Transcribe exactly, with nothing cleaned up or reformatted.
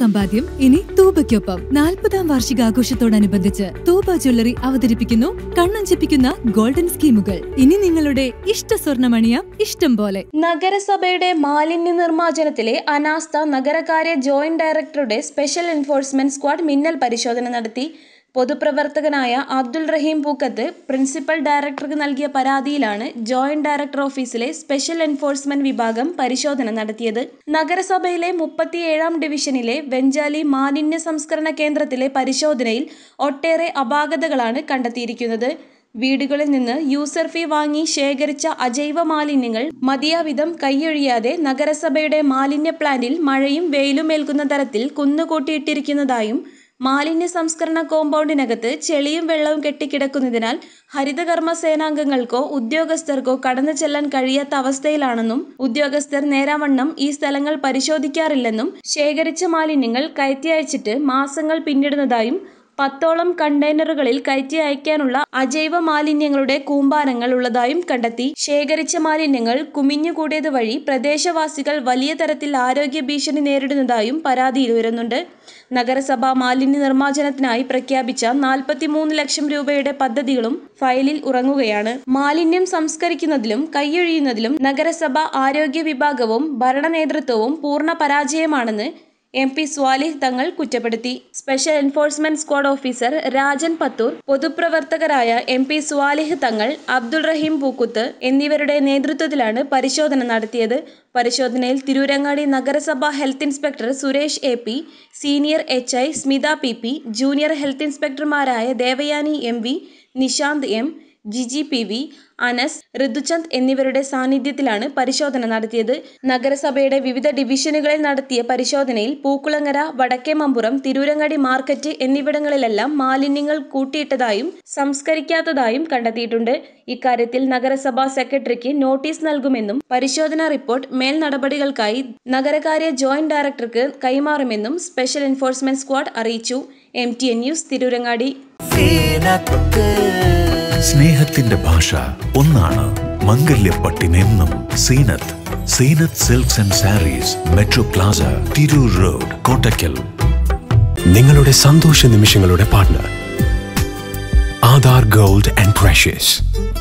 സമ്പാദ്യം ഇനി തൂബയ്ക്കൊപ്പം. നാൽപ്പതാം വാർഷികാഘോഷത്തോടനുബന്ധിച്ച് തൂബ ജ്വല്ലറി അവതരിപ്പിക്കുന്നു കണ്ണഞ്ചിപ്പിക്കുന്ന ഗോൾഡൻ സ്കീമുകൾ. ഇനി നിങ്ങളുടെ ഇഷ്ട സ്വർണ്ണമണിയാം ഇഷ്ടം പോലെ. നഗരസഭയുടെ മാലിന്യ നിർമ്മാർജ്ജനത്തിലെ അനാസ്ഥ നഗരകാര്യ ജോയിന്റ് ഡയറക്ടറുടെ സ്പെഷ്യൽ എൻഫോഴ്സ്മെന്റ് സ്ക്വാഡ് മിന്നൽ പരിശോധന നടത്തി. പൊതുപ്രവർത്തകനായ അബ്ദുൾ റഹീം പൂക്കത്ത് പ്രിൻസിപ്പൽ ഡയറക്ടർക്ക് നൽകിയ പരാതിയിലാണ് ജോയിന്റ് ഡയറക്ടർ ഓഫീസിലെ സ്പെഷ്യൽ എൻഫോഴ്സ്മെന്റ് വിഭാഗം പരിശോധന നടത്തിയത്. നഗരസഭയിലെ മുപ്പത്തിയേഴാം ഡിവിഷനിലെ വെഞ്ചാലി മാലിന്യ സംസ്കരണ കേന്ദ്രത്തിലെ പരിശോധനയിൽ ഒട്ടേറെ അപാകതകളാണ് കണ്ടെത്തിയിരിക്കുന്നത്. വീടുകളിൽ നിന്ന് യൂസർ ഫീ വാങ്ങി ശേഖരിച്ച അജൈവ മാലിന്യങ്ങൾ മതിയാവിധം കൈയൊഴിയാതെ നഗരസഭയുടെ മാലിന്യ പ്ലാന്റിൽ മഴയും വെയിലും ഏൽക്കുന്ന തരത്തിൽ കുന്നുകൂട്ടിയിട്ടിരിക്കുന്നതായും മാലിന്യ സംസ്കരണ കോമ്പൗണ്ടിനകത്ത് ചെളിയും വെള്ളവും കെട്ടിക്കിടക്കുന്നതിനാൽ ഹരിതകർമ്മ സേനാംഗങ്ങൾക്കോ ഉദ്യോഗസ്ഥർക്കോ കടന്നു ചെല്ലാൻ കഴിയാത്ത അവസ്ഥയിലാണെന്നും ഉദ്യോഗസ്ഥർ നേരാവണ്ണം ഈ സ്ഥലങ്ങൾ പരിശോധിക്കാറില്ലെന്നും ശേഖരിച്ച മാലിന്യങ്ങൾ കയറ്റി അയച്ചിട്ട് മാസങ്ങൾ പിന്നിടുന്നതായും പത്തോളം കണ്ടെയ്നറുകളിൽ കയറ്റി അയക്കാനുള്ള അജൈവ മാലിന്യങ്ങളുടെ കൂമ്പാരങ്ങൾ ഉള്ളതായും കണ്ടെത്തി. ശേഖരിച്ച മാലിന്യങ്ങൾ കുമിഞ്ഞുകൂടിയത് വഴി പ്രദേശവാസികൾ വലിയ തരത്തിൽ ആരോഗ്യ ഭീഷണി നേരിടുന്നതായും പരാതിയിൽ ഉയരുന്നുണ്ട്. നഗരസഭ മാലിന്യ നിർമ്മാർജ്ജനത്തിനായി പ്രഖ്യാപിച്ച നാൽപ്പത്തിമൂന്ന് ലക്ഷം രൂപയുടെ പദ്ധതികളും ഫയലിൽ ഉറങ്ങുകയാണ്. മാലിന്യം സംസ്കരിക്കുന്നതിലും കൈയൊഴിയുന്നതിലും നഗരസഭ ആരോഗ്യ വിഭാഗവും ഭരണ നേതൃത്വവും പൂർണ്ണ പരാജയമാണെന്ന് എം പി സ്വാലിഹ് തങ്ങൾ കുറ്റപ്പെടുത്തി. Special enforcement squad officer Rajan Pathur, പൊതുപ്രവർത്തകരായ എം പി സ്വാലിഹ് തങ്ങൾ, അബ്ദുൾ റഹീം പൂക്കുത്ത് എന്നിവരുടെ നേതൃത്വത്തിലാണ് പരിശോധന നടത്തിയത്. പരിശോധനയിൽ തിരൂരങ്ങാടി നഗരസഭ health inspector Suresh A P, senior H I Smitha P P, junior health ഇൻസ്പെക്ടർമാരായ Devayani M V, Nishanth M, Jiji P V, Anas, Rithuchand എന്നിവരുടെ സാന്നിധ്യത്തിലാണ് പരിശോധന നടത്തിയത്. നഗരസഭയുടെ വിവിധ ഡിവിഷനുകളിൽ നടത്തിയ പരിശോധനയിൽ പൂക്കുളങ്ങര, വടക്കേമമ്പുറം, തിരൂരങ്ങാടി മാർക്കറ്റ് എന്നിവിടങ്ങളിലെല്ലാം മാലിന്യങ്ങൾ കൂട്ടിയിട്ടതായും സംസ്കരിക്കാത്തതായും കണ്ടെത്തിയിട്ടുണ്ട്. ഇക്കാര്യത്തിൽ നഗരസഭാ സെക്രട്ടറിക്ക് നോട്ടീസ് നൽകുമെന്നും പരിശോധനാ റിപ്പോർട്ട് മേൽ നടപടികൾക്കായി നഗരകാര്യ ജോയിന്റ് ഡയറക്ടർക്ക് കൈമാറുമെന്നും സ്പെഷ്യൽ എൻഫോഴ്സ്മെന്റ് സ്ക്വാഡ് അറിയിച്ചു. M T N news, Tirurangadi. സ്നേഹത്തിന്റെ ഭാഷ ഒന്നാണ്. മംഗല്യപ്പട്ടിനെന്നും Zeenath. Zeenath silks and sarees, metro plaza, Tirur road, Kottakkal. നിങ്ങളുടെ സന്തോഷ നിമിഷങ്ങളുടെ partner Aadhaar gold and precious.